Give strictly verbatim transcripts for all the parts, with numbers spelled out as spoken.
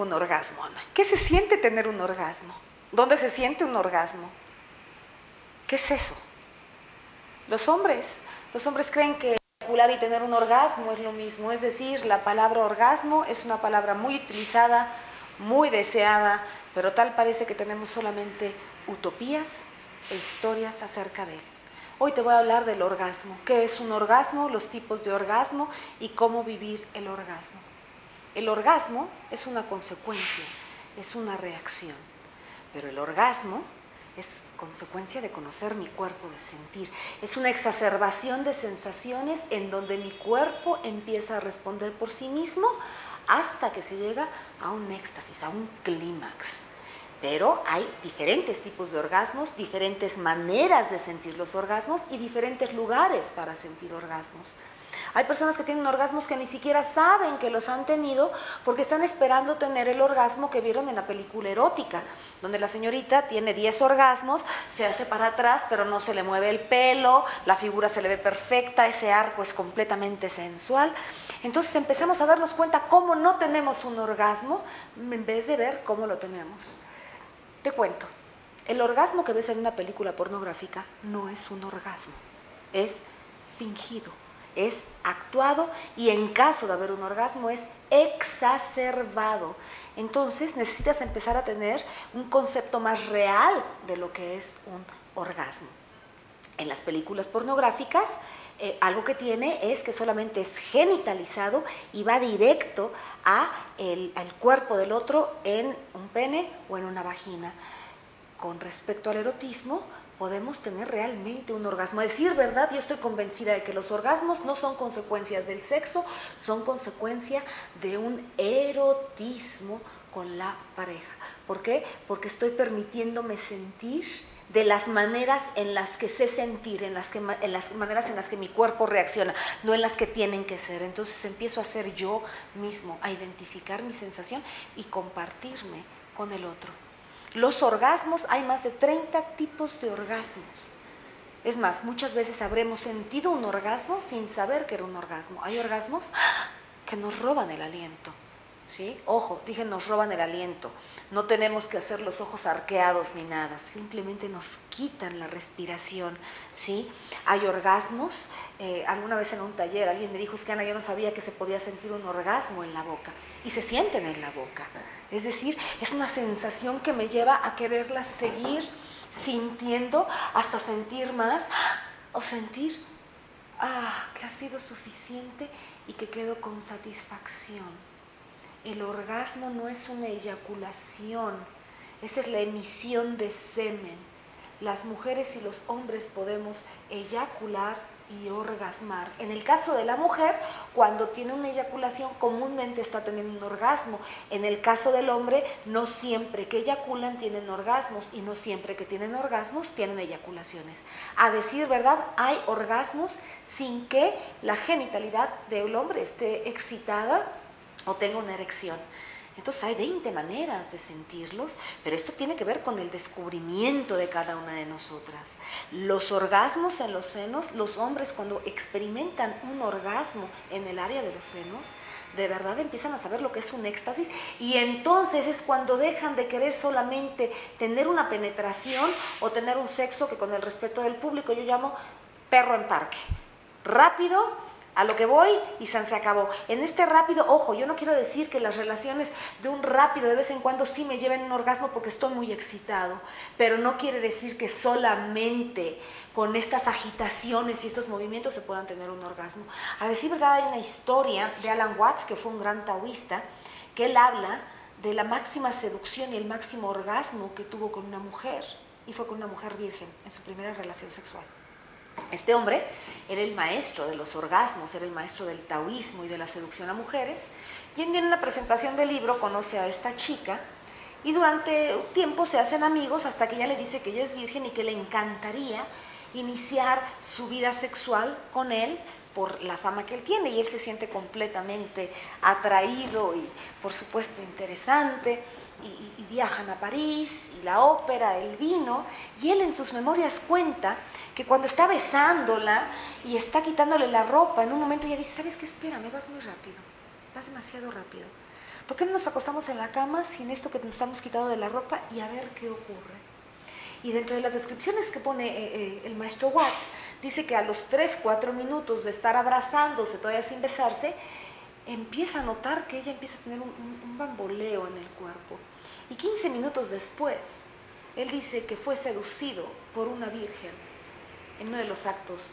tengo un orgasmo, Ana. ¿Qué se siente tener un orgasmo? ¿Dónde se siente un orgasmo? ¿Qué es eso? Los hombres, los hombres creen que eyacular y tener un orgasmo es lo mismo. Es decir, la palabra orgasmo es una palabra muy utilizada, muy deseada, pero tal parece que tenemos solamente utopías e historias acerca de él. Hoy te voy a hablar del orgasmo. ¿Qué es un orgasmo? Los tipos de orgasmo y cómo vivir el orgasmo. El orgasmo es una consecuencia, es una reacción, pero el orgasmo es consecuencia de conocer mi cuerpo, de sentir. Es una exacerbación de sensaciones en donde mi cuerpo empieza a responder por sí mismo hasta que se llega a un éxtasis, a un clímax. Pero hay diferentes tipos de orgasmos, diferentes maneras de sentir los orgasmos y diferentes lugares para sentir orgasmos. Hay personas que tienen orgasmos que ni siquiera saben que los han tenido porque están esperando tener el orgasmo que vieron en la película erótica, donde la señorita tiene diez orgasmos, se hace para atrás, pero no se le mueve el pelo, la figura se le ve perfecta, ese arco es completamente sensual. Entonces empezamos a darnos cuenta cómo no tenemos un orgasmo en vez de ver cómo lo tenemos. Te cuento, el orgasmo que ves en una película pornográfica no es un orgasmo, es fingido, es actuado y en caso de haber un orgasmo es exacerbado. Entonces necesitas empezar a tener un concepto más real de lo que es un orgasmo. En las películas pornográficas, eh, algo que tiene es que solamente es genitalizado y va directo a el, al cuerpo del otro en un pene o en una vagina. Con respecto al erotismo, podemos tener realmente un orgasmo. A decir verdad, yo estoy convencida de que los orgasmos no son consecuencias del sexo, son consecuencia de un erotismo con la pareja. ¿Por qué? Porque estoy permitiéndome sentir de las maneras en las que sé sentir, en las, que, en las maneras en las que mi cuerpo reacciona, no en las que tienen que ser. Entonces empiezo a ser yo mismo, a identificar mi sensación y compartirme con el otro. Los orgasmos, hay más de treinta tipos de orgasmos. Es más, muchas veces habremos sentido un orgasmo sin saber que era un orgasmo. Hay orgasmos que nos roban el aliento. ¿Sí? Ojo, dije nos roban el aliento. No tenemos que hacer los ojos arqueados ni nada, simplemente nos quitan la respiración. ¿Sí? Hay orgasmos. Eh, alguna vez en un taller alguien me dijo, es que Ana, yo no sabía que se podía sentir un orgasmo en la boca. Y se sienten en la boca. Es decir, es una sensación que me lleva a quererla seguir sintiendo hasta sentir más o sentir ah, que ha sido suficiente y que quedo con satisfacción. El orgasmo no es una eyaculación, esa es la emisión de semen. Las mujeres y los hombres podemos eyacular y orgasmar. En el caso de la mujer, cuando tiene una eyaculación, comúnmente está teniendo un orgasmo. En el caso del hombre, no siempre que eyaculan tienen orgasmos y no siempre que tienen orgasmos tienen eyaculaciones. A decir verdad, hay orgasmos sin que la genitalidad del hombre esté excitada o tenga una erección. Entonces hay veinte maneras de sentirlos, pero esto tiene que ver con el descubrimiento de cada una de nosotras. Los orgasmos en los senos, los hombres cuando experimentan un orgasmo en el área de los senos, de verdad empiezan a saber lo que es un éxtasis y entonces es cuando dejan de querer solamente tener una penetración o tener un sexo que con el respeto del público yo llamo perro en parque. Rápido, a lo que voy y se acabó. En este rápido, ojo, yo no quiero decir que las relaciones de un rápido de vez en cuando sí me lleven a un orgasmo porque estoy muy excitado, pero no quiere decir que solamente con estas agitaciones y estos movimientos se puedan tener un orgasmo. A decir verdad, hay una historia de Alan Watts, que fue un gran taoísta, que él habla de la máxima seducción y el máximo orgasmo que tuvo con una mujer, y fue con una mujer virgen en su primera relación sexual. Este hombre era el maestro de los orgasmos, era el maestro del taoísmo y de la seducción a mujeres, y en una presentación del libro conoce a esta chica y durante un tiempo se hacen amigos hasta que ella le dice que ella es virgen y que le encantaría iniciar su vida sexual con él por la fama que él tiene, y él se siente completamente atraído y por supuesto interesante. Y, y, y viajan a París, y la ópera, el vino, y él en sus memorias cuenta que cuando está besándola y está quitándole la ropa, en un momento ella dice, ¿sabes qué? Espérame, vas muy rápido, vas demasiado rápido, ¿Por qué no nos acostamos en la cama sin esto que nos estamos quitando de la ropa y a ver qué ocurre? Y dentro de las descripciones que pone eh, eh, el maestro Watts, dice que a los tres, cuatro minutos de estar abrazándose, todavía sin besarse, empieza a notar que ella empieza a tener un, un, un bamboleo en el cuerpo. Y quince minutos después, él dice que fue seducido por una virgen en uno de los actos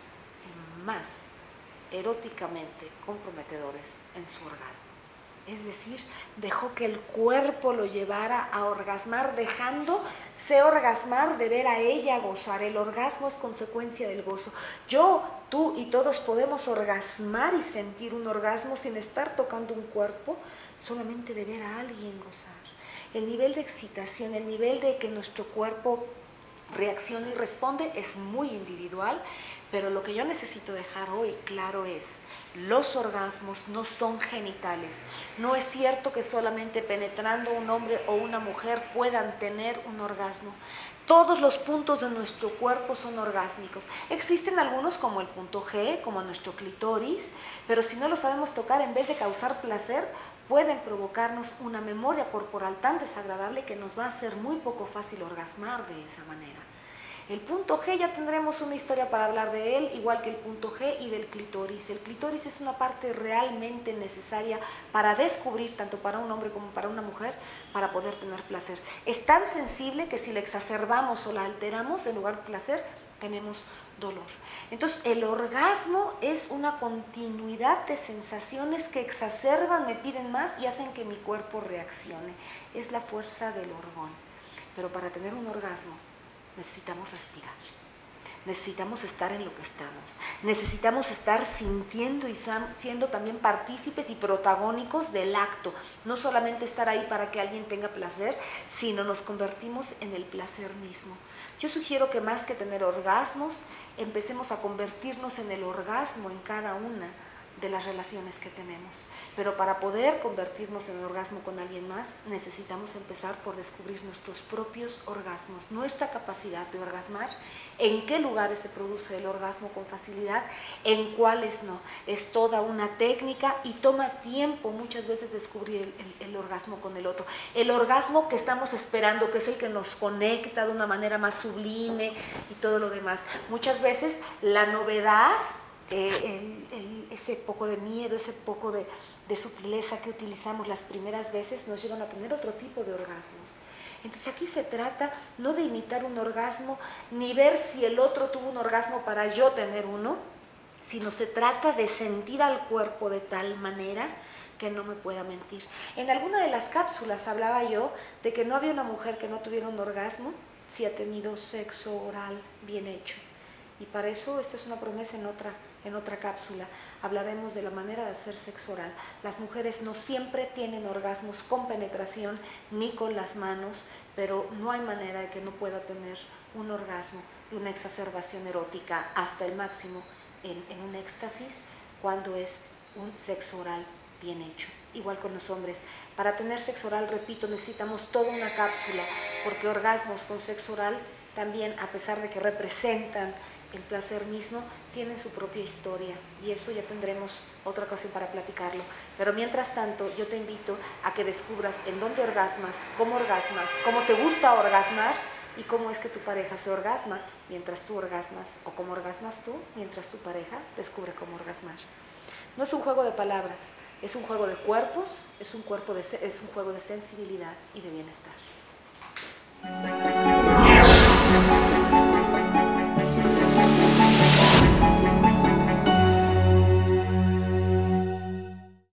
más eróticamente comprometedores en su orgasmo. Es decir, dejó que el cuerpo lo llevara a orgasmar, dejándose orgasmar de ver a ella gozar. El orgasmo es consecuencia del gozo. Yo, tú y todos podemos orgasmar y sentir un orgasmo sin estar tocando un cuerpo, solamente de ver a alguien gozar. El nivel de excitación, el nivel de que nuestro cuerpo reacciona y responde es muy individual, pero lo que yo necesito dejar hoy claro es, los orgasmos no son genitales. No es cierto que solamente penetrando un hombre o una mujer puedan tener un orgasmo. Todos los puntos de nuestro cuerpo son orgásmicos. Existen algunos como el punto G, como nuestro clítoris, pero si no lo sabemos tocar, en vez de causar placer, pueden provocarnos una memoria corporal tan desagradable que nos va a ser muy poco fácil orgasmar de esa manera. El punto G ya tendremos una historia para hablar de él, igual que el punto G y del clítoris. El clítoris es una parte realmente necesaria para descubrir, tanto para un hombre como para una mujer, para poder tener placer. Es tan sensible que si la exacerbamos o la alteramos, en lugar de placer, tenemos dolor. Entonces, el orgasmo es una continuidad de sensaciones que exacerban, me piden más y hacen que mi cuerpo reaccione. Es la fuerza del orgón. Pero para tener un orgasmo, necesitamos respirar, necesitamos estar en lo que estamos, necesitamos estar sintiendo y siendo también partícipes y protagónicos del acto, no solamente estar ahí para que alguien tenga placer, sino nos convertimos en el placer mismo. Yo sugiero que más que tener orgasmos, empecemos a convertirnos en el orgasmo en cada una de las relaciones que tenemos. Pero para poder convertirnos en orgasmo con alguien más, necesitamos empezar por descubrir nuestros propios orgasmos, nuestra capacidad de orgasmar, en qué lugares se produce el orgasmo con facilidad, en cuáles no. Es toda una técnica y toma tiempo muchas veces descubrir el, el, el orgasmo con el otro. El orgasmo que estamos esperando, que es el que nos conecta de una manera más sublime y todo lo demás. Muchas veces la novedad, Eh, el, el, ese poco de miedo, ese poco de, de sutileza que utilizamos las primeras veces nos llevan a tener otro tipo de orgasmos. Entonces aquí se trata no de imitar un orgasmo, ni ver si el otro tuvo un orgasmo para yo tener uno, sino se trata de sentir al cuerpo de tal manera que no me pueda mentir. En alguna de las cápsulas hablaba yo de que no había una mujer que no tuviera un orgasmo si ha tenido sexo oral bien hecho. Y para eso, esta es una promesa en otra, en otra cápsula, hablaremos de la manera de hacer sexo oral. Las mujeres no siempre tienen orgasmos con penetración ni con las manos, pero no hay manera de que no pueda tener un orgasmo y una exacerbación erótica hasta el máximo en, en un éxtasis cuando es un sexo oral bien hecho. Igual con los hombres. Para tener sexo oral, repito, necesitamos toda una cápsula, porque orgasmos con sexo oral también, a pesar de que representan el placer mismo, tienen su propia historia, y eso ya tendremos otra ocasión para platicarlo. Pero mientras tanto, yo te invito a que descubras en dónde orgasmas, cómo orgasmas, cómo te gusta orgasmar y cómo es que tu pareja se orgasma mientras tú orgasmas, o cómo orgasmas tú mientras tu pareja descubre cómo orgasmar. No es un juego de palabras, es un juego de cuerpos, es un, cuerpo de, es un juego de sensibilidad y de bienestar.